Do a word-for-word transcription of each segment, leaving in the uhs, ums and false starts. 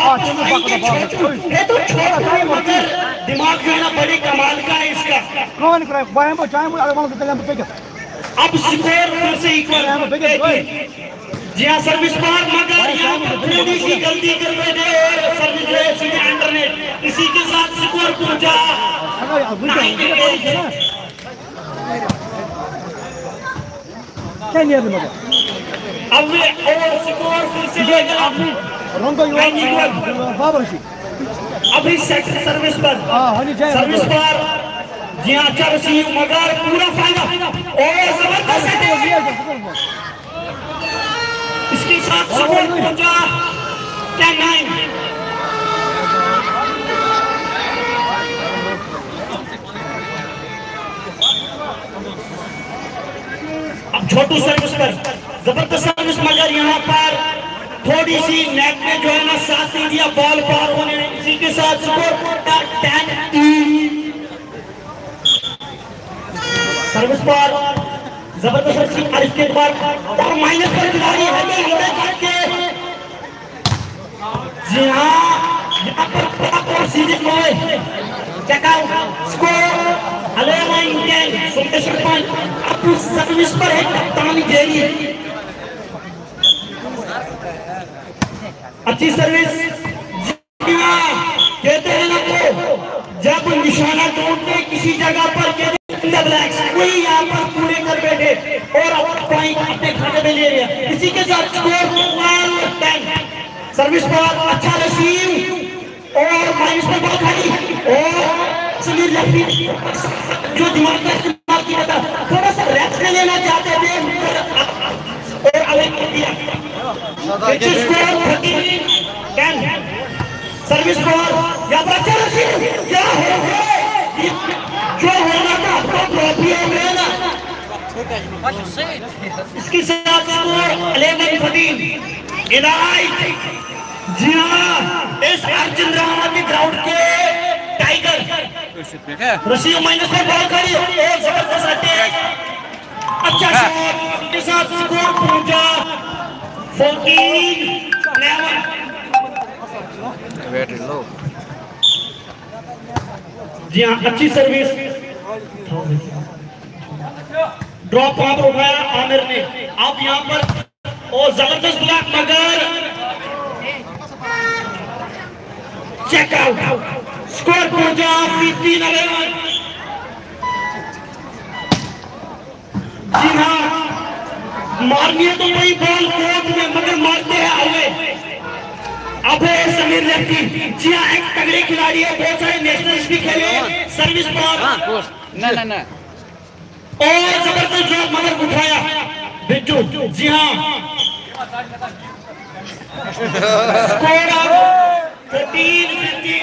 ये तो छोटा है मगर दिमाग जो है ना बड़ी कमाल का है इसका। कौन करे बाय में चाहे मुझे आगे चले हम पे अब स्कोर फिर से इक्वल है। जी हाँ सर्विस पार मगर यहाँ पर थोड़ी सी गलती कर बैठे और सर्विस जो है सीधे अंडरनेट। इसी के साथ स्कोर पहुंचा क्या नहीं मगर अब और स्कोर फिर से रंगो युवा बाबर सी अभी सेक्टर सर्विस पर हां हनी जाए सर्विस पर जी हां अच्छा रिसीव मगर पूरा फायदा और जबरदस्त इसके साथ स्कोर पहुंचा टेन नाइन। अब छोटू सर्विस पर जबरदस्त सर्विस मगर यहाँ पर थोड़ी सी नेट में जो है ना साथ नहीं दिया बॉल पार होने। इसी के साथ स्कोर टेन सर्विस पर जबरदस्त अर्ज के बाद और माइनस पर खिलाड़ी है के जी हाँ यहाँ पर और सीधे चेकआउट स्कोर अलेवन टेन सुमेश पॉइंट। अब सर्विस पर है कप्तानी देरी अच्छी सर्विस कहते हैं ना वो जब निशाना ढूंढते किसी जगह पर कोई यहाँ पर पूरे कर बैठे और पॉइंट अपने खाते में ले लिया। इसी के साथ स्कोर टेन सर्विस पर अच्छा रिसीव और माइनस पर बॉल खाली और समीर लफी जो दिमाग का इस्तेमाल किया था थोड़ा सा रेस्ट लेना चाहते थे और अलग कर दिया। सर्विस पर यहाँ पर अच्छा रिसीव क्या हो जो होना था आपको ट्रॉफी हो गया ना। इसके साथ स्कोर इलेवन फोर्टीन इलाइट। जी हाँ इस अर्जुन रामावती ग्राउंड के टाइगर रसीद माइनस में बॉल खड़ी और जबरदस्त अटैक अच्छा शॉट के साथ स्कोर पहुंचा फोर्टीन इलेवन। जी हाँ अच्छी सर्विस ड्रॉप वहां पर उठाया आमिर ने। अब यहाँ पर और जबरदस्त ब्लॉक मगर चेकआउट स्कोर पहुंचा फिफ्टीन इलेवन। जी हाँ मारनी है तो वही बॉल कोर्ट में मगर मारते हैं आगे। अब है समीर लेफ्टी। जी हाँ एक तगड़े खिलाड़ी है बहुत सारे नेशनल्स भी खेले सर्विस पर ना ना ना और जबरदस्त ड्रॉप मगर उठाया बिट्टू। जी हाँ स्कोर फोर्टीन फिफ्टीन।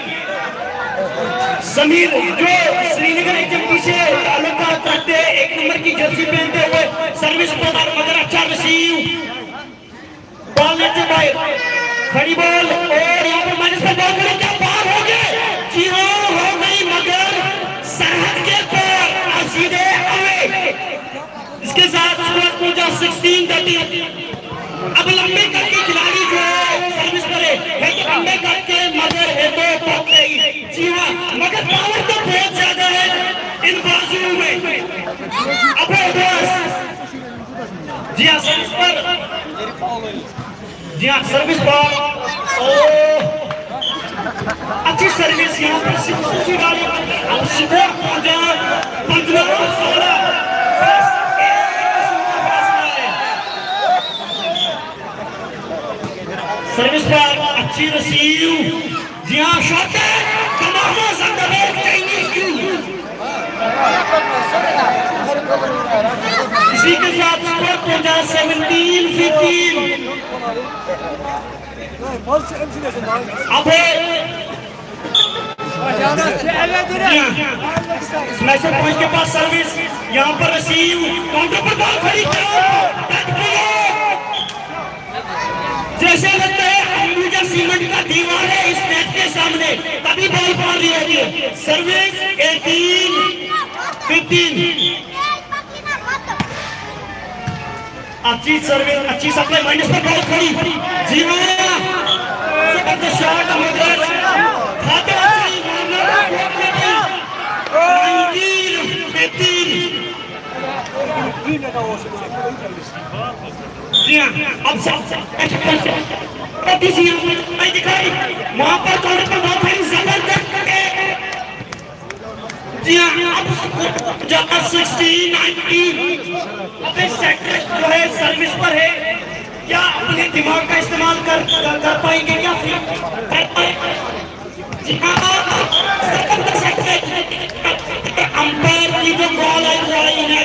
समीर जो श्रीनगर एचएमटी से ताल्लुकात रखते हैं एक नंबर की जर्सी पहनते हुए सर्विस पर मगर अच्छा रिसीव बॉल लेते बाहर खड़ी बॉल और यहाँ पर माइनस पर बॉल करें क्या पार हो गए। जी हाँ हो गई मगर सरहद के पार सीधे अवे। इसके साथ स्कोर पहुंचा सिक्सटीन थर्टीन। अब लंबे कद के खिलाड़ी जो है सर्विस पर है लंबे कद के मगर है तो टॉप नहीं। जी हाँ मगर पावर तो बहुत ज्यादा है इन बाजुओं में। अब जी हाँ सर्विस पर जी हाँ सर्विस पर अच्छी सर्विस यहाँ पर गाड़ी अब स्कोर पहुंचा पंद्रह सोलह। सर्विस पर अच्छी रिसीव जी हाँ शॉट इसी के साथ स्कोर पहुंचा सेवनटीन फिफ्टीन। अब स्मैशर पॉइंट के पास सर्विस यहाँ पर रिसीव काउंटर पर बॉल खड़ी जैसे लगता है अंबुजा सीमेंट का दीवार है इस नेट के सामने तभी बॉल पार लिया गया। Service eighteen fifteen. अच्छी सर्विस अच्छी सप्लाई माइनस पर बॉल खड़ी जी हाँ शॉट जी हाँ, अब मैं दिखाई वहां पर कौन पर बहुत बड़ी जबरदस्त जी हाँ, अब जहाँ सिक्सटीन नाइनटीन अपने सेक्टर जो है सर्विस पर है, क्या अपने दिमाग का इस्तेमाल कर कर, कर पाएंगे क्या कर पाएंगे? जी हाँ, अंपायर की जो बॉल है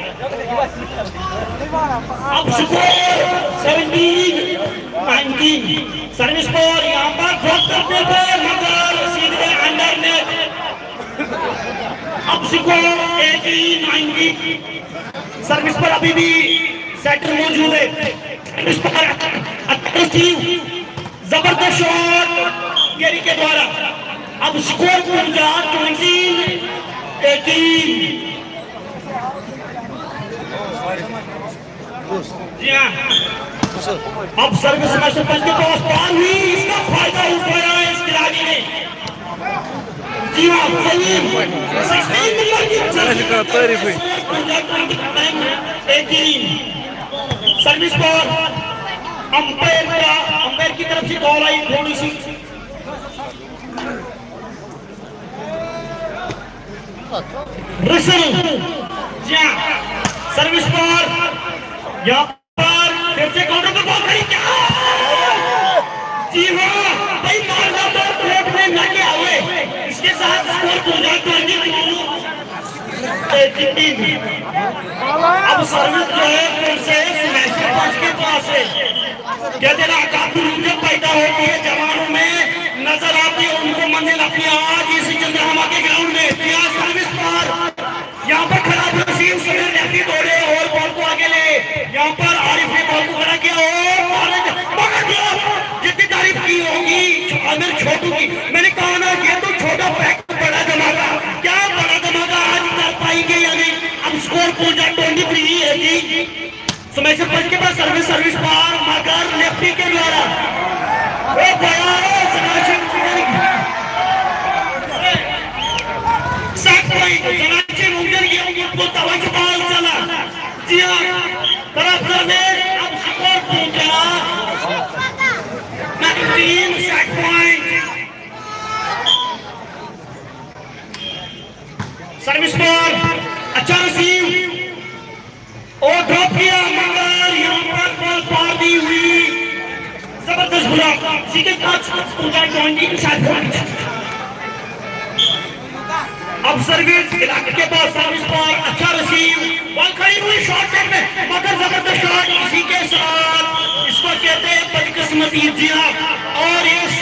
अब स्कोर सेवनटीन नाइनटीन सर्विस पर यहाँ पर ड्रॉप करने पर मगर सीधे अंडर नेट। अब स्कोर एटीन नाइनटीन सर्विस पर अभी भी सेटर मौजूद है। सर्विस पर जबरदस्त शॉट गेरी के द्वारा। अब स्कोर पहुंचा ट्वेंटी एटीन। जी हाँ, अब सर्विस मैस्टर पंच के पास पार हुई, इसका फायदा उठाया है इस खिलाड़ी ने। जी हाँ, सलीम सर्विस पर अंपायर का अंपायर की तरफ से कॉल आई थोड़ी सी। जी हाँ, सर्विस पर यहाँ पर फिर से काउंटर पर बॉल खड़ी क्या? जी हाँ, भाई मारना तो कोर्ट में न क्या हुए। इसके साथ स्कोर पूरा ट्वेंटी एटीन। अब सर्विस जो है फिर से मैच के पास है। कहते ना काफी रुझान पैदा होती है जवानों में, नजर आती है उनको मंजिल अपनी आज इसी चंद्रमा के ग्राउंड में। सर्विस पर यहाँ पर खराब रसीव समीर ने दौड़े और बॉल को आगे ले, यहाँ पर आरिफ ने बॉल को खड़ा किया और पकड़ दिया। जितनी तारीफ की होगी आमिर छोटू की, मैंने कहा ना ये तो छोटा पैक बड़ा धमाका, क्या बड़ा धमाका आज कर पाएंगे या नहीं। अब स्कोर पहुंचा ट्वेंटी थ्री है जी। समय से पहुंच के बाद सर्विस सर्विस पार मगर लेफ्टी के द्वारा जी हाँ, तरफ करने अब स्कोर पहुंचा नाइनटीन सेट पॉइंट। सर्विस पर अच्छा रिसीव और ड्रॉप किया मगर यहाँ पर बॉल पार दी हुई। जबरदस्त ब्लॉक सीधे टच पहुंचा ट्वेंटी सेट पॉइंट। अब सर्विस इलाके के पास सर्विस पर अच्छा रिसीव, बॉल खड़ी हुई शॉट में मगर जबरदस्त शॉट। इसी के साथ इसको कहते हैं बदकिस्मती। जी हाँ, और ये